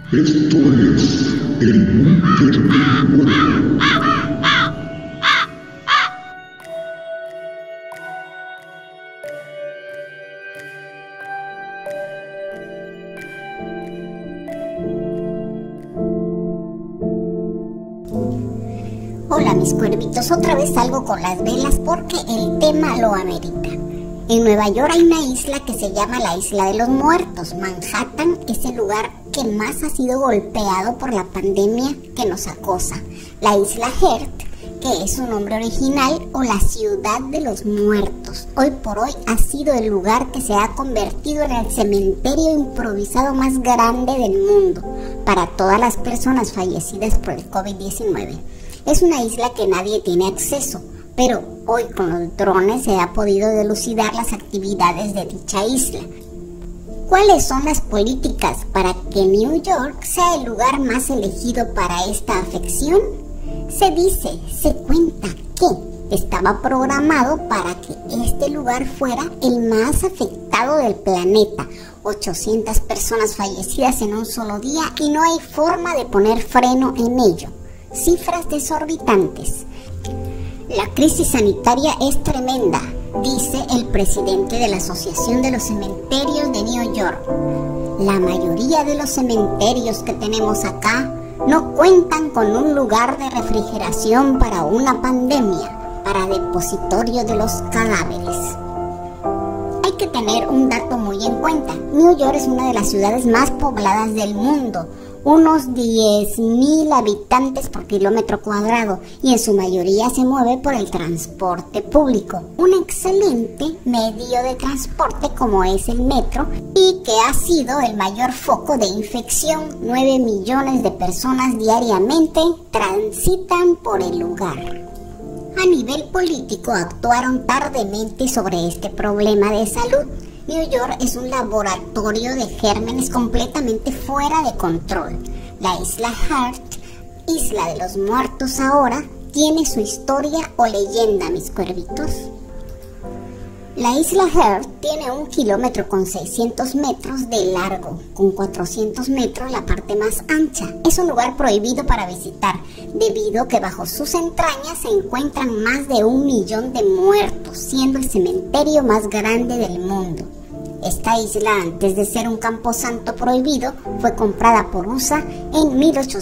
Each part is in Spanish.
Esto es el búnker del cuervo. Hola mis cuervitos, otra vez salgo con las velas porque el tema lo amerita. En Nueva York hay una isla que se llama la Isla de los Muertos. Manhattan es el lugar que más ha sido golpeado por la pandemia que nos acosa. La isla Heart, que es su nombre original, o la Ciudad de los Muertos, hoy por hoy ha sido el lugar que se ha convertido en el cementerio improvisado más grande del mundo para todas las personas fallecidas por el COVID-19. Es una isla que nadie tiene acceso, pero hoy con los drones se ha podido dilucidar las actividades de dicha isla. ¿Cuáles son las políticas para que New York sea el lugar más elegido para esta afección? Se cuenta que estaba programado para que este lugar fuera el más afectado del planeta. 800 personas fallecidas en un solo día y no hay forma de poner freno en ello. Cifras desorbitantes. La crisis sanitaria es tremenda, dice el presidente de la Asociación de los Cementerios de New York. La mayoría de los cementerios que tenemos acá no cuentan con un lugar de refrigeración para una pandemia, para depositorio de los cadáveres. Hay que tener un dato muy en cuenta. New York es una de las ciudades más pobladas del mundo, unos 10,000 habitantes por kilómetro cuadrado, y en su mayoría se mueve por el transporte público, un excelente medio de transporte como es el metro, y que ha sido el mayor foco de infección. 9 millones de personas diariamente transitan por el lugar. A nivel político actuaron tardemente sobre este problema de salud. New York es un laboratorio de gérmenes completamente fuera de control. La isla Heart, Isla de los Muertos ahora, tiene su historia o leyenda, mis cuervitos. La isla Heart tiene 1 kilómetro con 600 metros de largo, con 400 metros la parte más ancha. Es un lugar prohibido para visitar, debido a que bajo sus entrañas se encuentran más de 1 millón de muertos, siendo el cementerio más grande del mundo. Esta isla, antes de ser un camposanto prohibido, fue comprada por USA en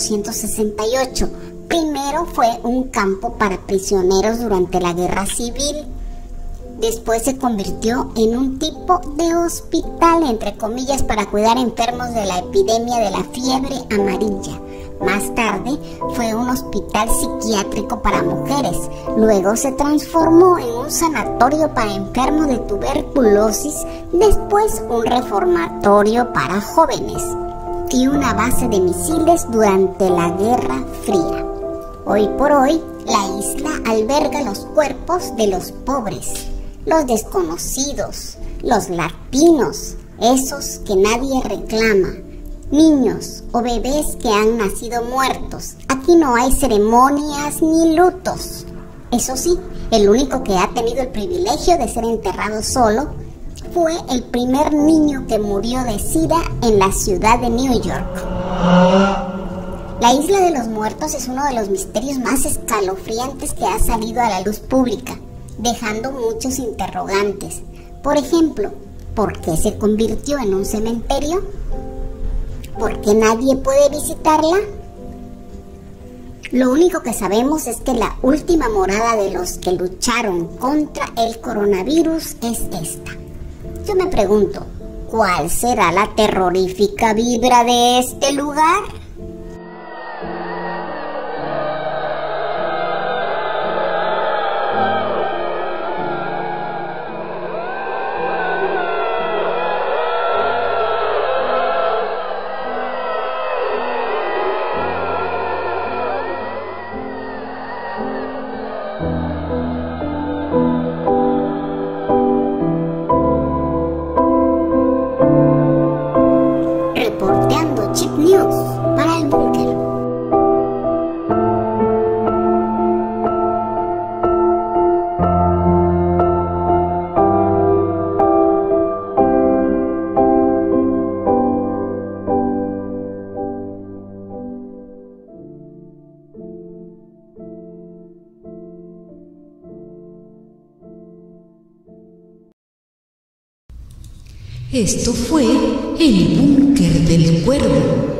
1868. Primero fue un campo para prisioneros durante la Guerra Civil. Después se convirtió en un tipo de hospital, entre comillas, para cuidar enfermos de la epidemia de la fiebre amarilla. Más tarde fue un hospital psiquiátrico para mujeres. Luego se transformó en un sanatorio para enfermos de tuberculosis. Después un reformatorio para jóvenes y una base de misiles durante la Guerra Fría. Hoy por hoy, la isla alberga los cuerpos de los pobres, los desconocidos, los latinos, esos que nadie reclama, niños o bebés que han nacido muertos. Aquí no hay ceremonias ni lutos. Eso sí, el único que ha tenido el privilegio de ser enterrado solo fue el primer niño que murió de SIDA en la ciudad de New York. La Isla de los Muertos es uno de los misterios más escalofriantes que ha salido a la luz pública, dejando muchos interrogantes. Por ejemplo, ¿por qué se convirtió en un cementerio? ¿Por qué nadie puede visitarla? Lo único que sabemos es que la última morada de los que lucharon contra el coronavirus es esta. Yo me pregunto, ¿cuál será la terrorífica vibra de este lugar? Reporteando Chip News para el búnker. Esto fue el búnker del cuervo.